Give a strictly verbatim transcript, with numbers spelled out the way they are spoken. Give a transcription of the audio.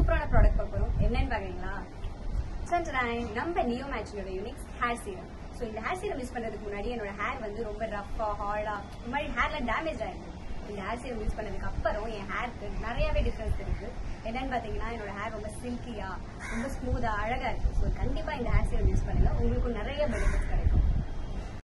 சூப்பரான ப்ராடக்ட் பார்க்க போறோம். என்னன்னு பாக்குறீங்களா? நம்ம நியோமேட்டினோட யூனிக்ஸ் ஹேர் சீரம். ஸோ இந்த ஹேர் சீரம் யூஸ் பண்றதுக்கு முன்னாடி என்னோட ஹேர் வந்து ரொம்ப ரஃபா ஹார்டா இந்த மாதிரி ஹேர்ல டேமேஜ் ஆயிருக்கு. இந்த ஹேர் சீரம் யூஸ் பண்ணதுக்கு அப்புறம் என் ஹேருக்கு நிறையவே டிஃபரன்ஸ் இருக்கு. என்னன்னு பாத்தீங்கன்னா என்னோட ஹேர் ரொம்ப சில்கியா ரொம்ப ஸ்மூதா அழகா இருக்கு. ஸோ கண்டிப்பா இந்த ஹேர் சீரம் யூஸ் பண்ணுங்க, உங்களுக்கு நிறைய பெனிஃபிட்ஸ் கிடைக்கும்.